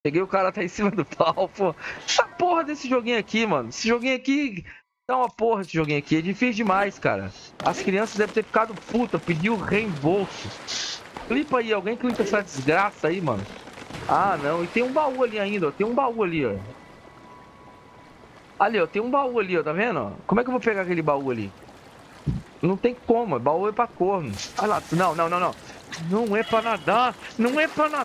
Peguei o cara, tá em cima do pau, pô. Essa porra desse joguinho aqui, mano. Esse joguinho aqui. Tá uma porra esse joguinho aqui. É difícil demais, cara. As crianças devem ter ficado puta, pediu reembolso. Clipa aí, alguém clica essa desgraça aí, mano. Ah, não. E tem um baú ali ainda, ó. Tem um baú ali, ó. Ali, ó. Tem um baú ali, ó. Tá vendo? Como é que eu vou pegar aquele baú ali? Não tem como. Baú é pra corno. Olha lá. Não, não, não, não. Não é pra nadar. Não é pra nadar.